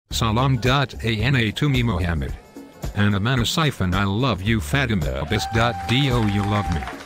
Salam.ana toumi Mohammed. Ana mana siphon I love you Fatima Abyss.do you love me.